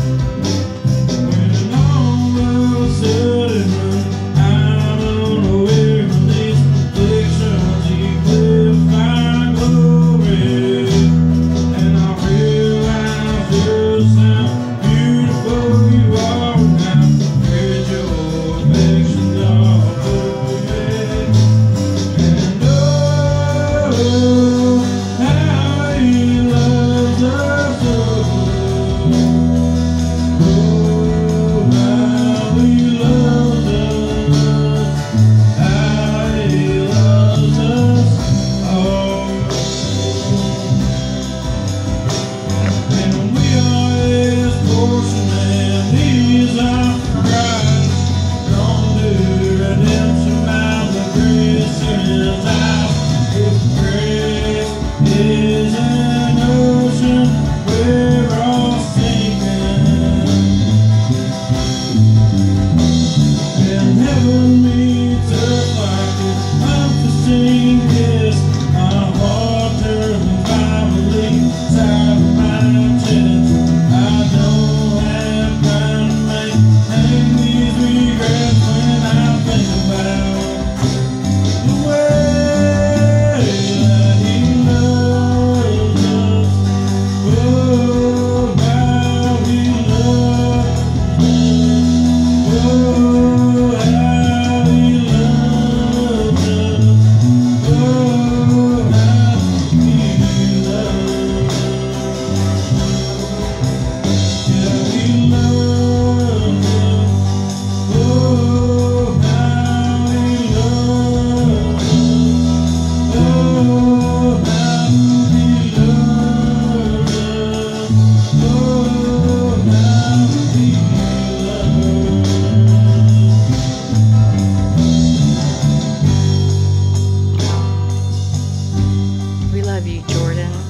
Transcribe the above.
When all of a sudden I'm unaware of these afflictions eclipse my glory, and I realize just how beautiful you are, and how great your affections are for me. And oh, how he loves us so. Oh, how he loves us, how he loves us all. And we are his portion, and he is our prize. Gone to redemption by the grace in his eyes. If grace is an ocean, we're all sinking. And heaven meets earth like an unforeseen kiss. My heart turns violently inside of my chest. I don't have time to maintain these regrets when I think about the way that he loves us. Oh, how he loves us. Oh, how he loves us. Oh, how he loves us. Yeah, he loves us. Oh, how he loves us. Oh, how he loves us. Oh, how he loves us. We love you, Jordan.